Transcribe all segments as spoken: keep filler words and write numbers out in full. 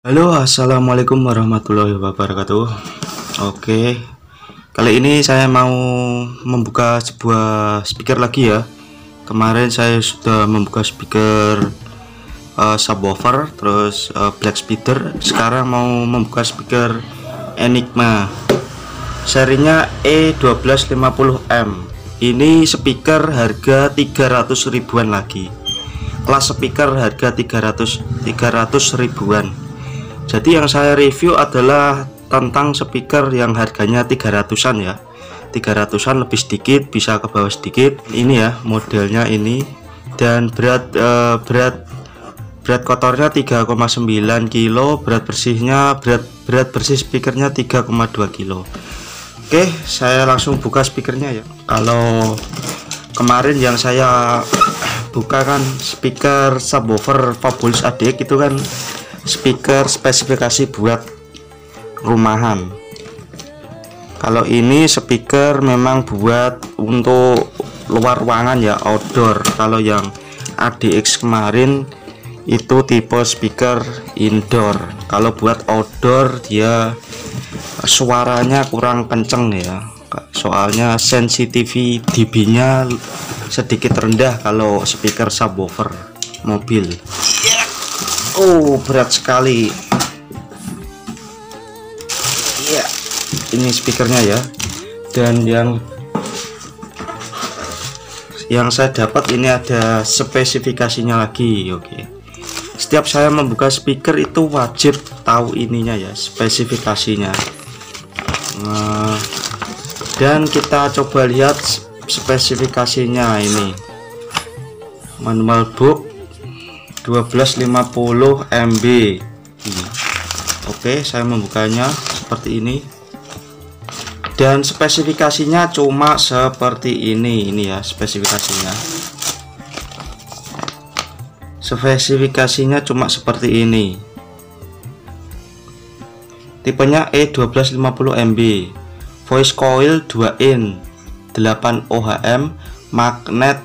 Halo, assalamualaikum warahmatullahi wabarakatuh. Oke, kali ini saya mau membuka sebuah speaker lagi ya. Kemarin saya sudah membuka speaker uh, subwoofer, terus uh, black speeder. Sekarang mau membuka speaker Enigma, serinya E satu dua lima nol M. Ini speaker harga tiga ratus ribuan lagi. Kelas speaker harga tiga ratus ribuan. Jadi yang saya review adalah tentang speaker yang harganya tiga ratusan ya, tiga ratusan lebih sedikit, bisa ke bawah sedikit. Ini ya modelnya ini, dan berat eh, berat berat kotornya tiga koma sembilan kilo, berat bersihnya berat berat bersih speakernya tiga koma dua kilo. Oke, saya langsung buka speakernya ya. Kalau kemarin yang saya buka kan speaker subwoofer Fabulous A D X itu kan speaker spesifikasi buat rumahan. Kalau ini speaker memang buat untuk luar ruangan ya, outdoor. Kalau yang A D X kemarin itu tipe speaker indoor. Kalau buat outdoor dia suaranya kurang kenceng ya, soalnya sensitivity dB nya sedikit rendah kalau speaker subwoofer mobil. Oh, berat sekali. Iya, ini speakernya ya. Dan yang yang saya dapat ini ada spesifikasinya lagi. Oke. Setiap saya membuka speaker itu wajib tahu ininya ya, spesifikasinya. Nah, dan kita coba lihat spesifikasinya ini. Manual book satu dua lima nol M B. Oke, saya membukanya seperti ini. Dan spesifikasinya cuma seperti ini. Ini ya spesifikasinya. Spesifikasinya cuma seperti ini. Tipenya E satu dua lima nol M B. Voice coil dua in, delapan ohm, magnet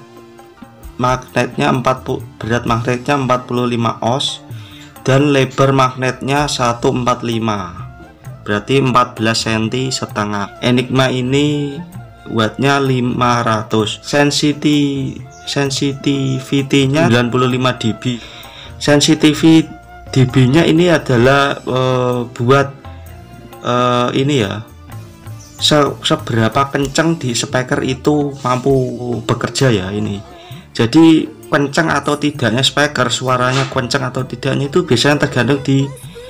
magnetnya empat puluh, berat magnetnya empat puluh lima oz, dan lebar magnetnya seratus empat puluh lima, berarti empat belas sentimeter setengah. Enigma ini wattnya lima ratus, sensitivity sensitivity-nya sembilan puluh lima dB. Sensitivity dB nya ini adalah uh, buat uh, ini ya, se seberapa kencang di speaker itu mampu bekerja ya ini. Jadi kencang atau tidaknya speaker, suaranya kencang atau tidaknya itu biasanya tergantung di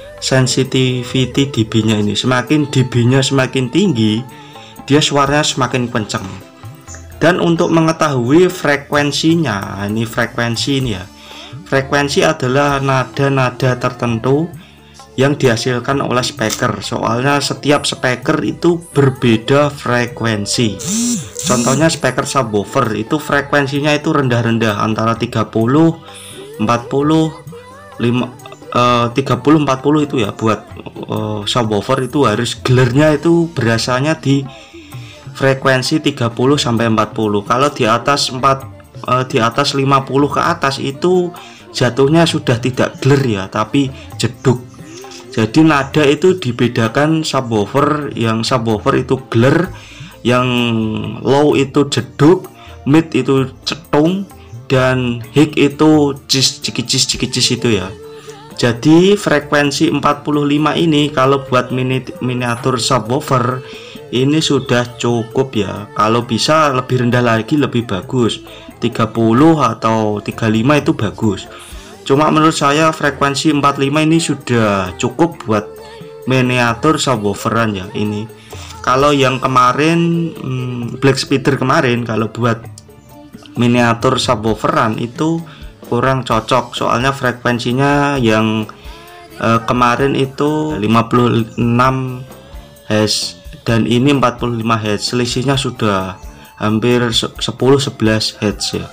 sensitivity dB nya ini. Semakin dB nya semakin tinggi, dia suaranya semakin kencang. Dan untuk mengetahui frekuensinya, ini frekuensi ini ya, frekuensi adalah nada-nada tertentu yang dihasilkan oleh speaker. Soalnya setiap speaker itu berbeda frekuensi. Contohnya speaker subwoofer itu frekuensinya itu rendah-rendah, antara tiga puluh, empat puluh, lima, uh, tiga puluh, empat puluh itu ya. Buat uh, subwoofer itu harus gelarnya itu berasanya di frekuensi tiga puluh sampai empat puluh. Kalau di atas empat uh, di atas lima puluh ke atas itu jatuhnya sudah tidak gelar ya, tapi jeduk. Jadi nada itu dibedakan, subwoofer yang subwoofer itu gelar, yang low itu jeduk, mid itu cetung, dan high itu cis cikicis cikicis itu ya. Jadi frekuensi empat puluh lima ini kalau buat mini miniatur subwoofer ini sudah cukup ya. Kalau bisa lebih rendah lagi lebih bagus, tiga puluh atau tiga puluh lima itu bagus. Cuma menurut saya frekuensi empat puluh lima ini sudah cukup buat miniatur subwooferan ya ini. Kalau yang kemarin hmm, black speeder kemarin, kalau buat miniatur subwooferan itu kurang cocok, soalnya frekuensinya yang eh, kemarin itu lima puluh enam hertz dan ini empat puluh lima hertz, selisihnya sudah hampir sepuluh sebelas hertz ya.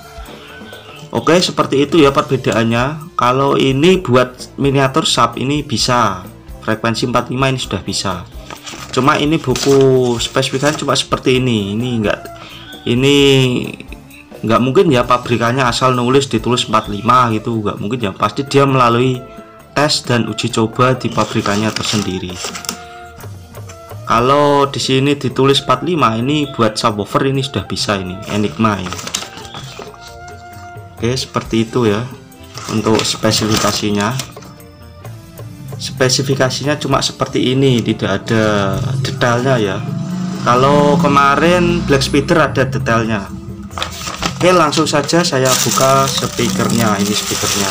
Oke, seperti itu ya perbedaannya. Kalau ini buat miniatur sub ini bisa frekuensi empat puluh lima, ini sudah bisa. Cuma ini buku spesifikasi cuma seperti ini. Ini enggak, ini nggak mungkin ya pabrikannya asal nulis ditulis empat puluh lima gitu, nggak mungkin ya, pasti dia melalui tes dan uji coba di pabrikannya tersendiri. Kalau di sini ditulis empat puluh lima, ini buat subwoofer ini sudah bisa, ini Enigma ini. Oke, seperti itu ya untuk spesifikasinya. Spesifikasinya cuma seperti ini, tidak ada detailnya ya. Kalau kemarin Black Spider ada detailnya. Oke, langsung saja saya buka speakernya. Ini speakernya.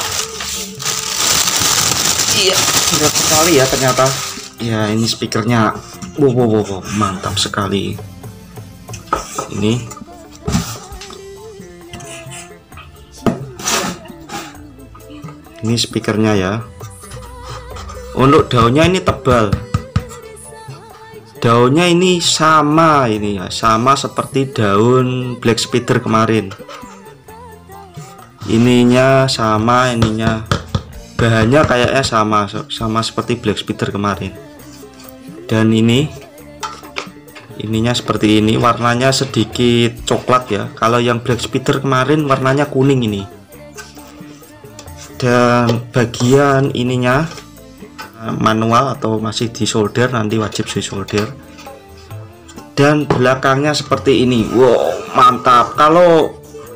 Iya, berat sekali ya ternyata. Ya, ini speakernya. Wow, wow, wow, wow, mantap sekali. Ini. Ini speakernya ya. Untuk daunnya ini tebal. Daunnya ini sama ini ya, sama seperti daun Black Spider kemarin. Ininya sama, ininya bahannya kayaknya sama, sama seperti Black Spider kemarin. Dan ini, ininya seperti ini, warnanya sedikit coklat ya. Kalau yang Black Spider kemarin warnanya kuning ini. Dan bagian ininya manual atau masih di solder, nanti wajib di solder. Dan belakangnya seperti ini. Wow, mantap. Kalau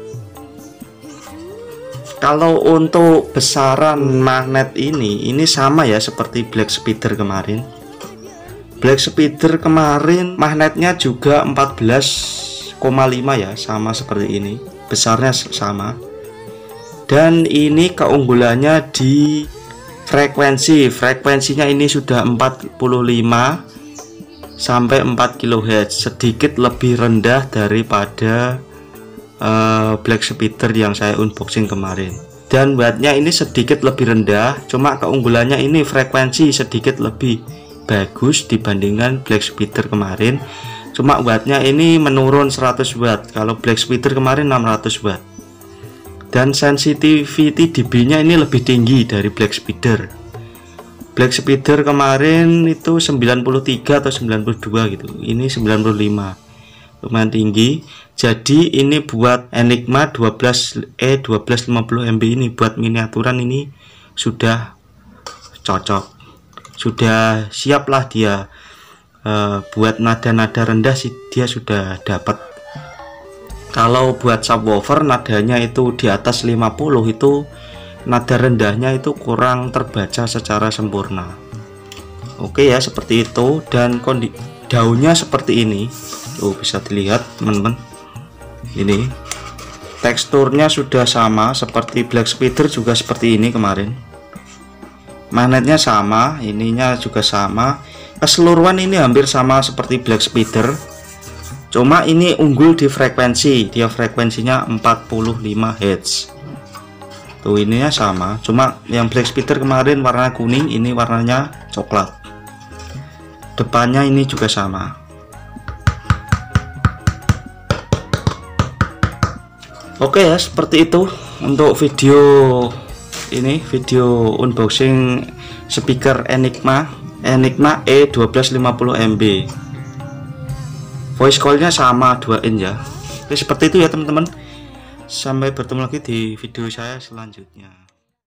kalau untuk besaran magnet ini ini sama ya seperti Black Spider kemarin. Black Spider kemarin magnetnya juga empat belas koma lima ya, sama seperti ini, besarnya sama. Dan ini keunggulannya di frekuensi. Frekuensinya ini sudah empat puluh lima sampai empat kilohertz, sedikit lebih rendah daripada uh, Black Spider yang saya unboxing kemarin. Dan wattnya ini sedikit lebih rendah, cuma keunggulannya ini frekuensi sedikit lebih bagus dibandingkan Black Spider kemarin. Cuma wattnya ini menurun seratus watt, kalau Black Spider kemarin enam ratus watt. Dan sensitivity dB-nya ini lebih tinggi dari Black Spider. Black Spider kemarin itu sembilan puluh tiga atau sembilan puluh dua gitu. Ini sembilan puluh lima. Lumayan tinggi. Jadi ini buat Enigma dua belas E dua belas lima puluh M B ini, buat miniaturan ini sudah cocok. Sudah siaplah dia. Uh, buat nada-nada rendah sih dia sudah dapat. Kalau buat subwoofer nadanya itu di atas lima puluh, itu nada rendahnya itu kurang terbaca secara sempurna. Oke ya, seperti itu. Dan kondi daunnya seperti ini. Tuh bisa dilihat teman-teman. Ini teksturnya sudah sama seperti Black Spider, juga seperti ini kemarin. Magnetnya sama, ininya juga sama. Keseluruhan ini hampir sama seperti Black Spider. Cuma ini unggul di frekuensi, dia frekuensinya empat puluh lima hertz. Tuh ininya sama, cuma yang Black Spider kemarin warna kuning, ini warnanya coklat. Depannya ini juga sama. Oke ya, seperti itu untuk video ini, video unboxing speaker Enigma Enigma E dua belas lima puluh M B. Voice call-nya sama dua in ya. Oke, seperti itu ya teman-teman. Sampai bertemu lagi di video saya selanjutnya.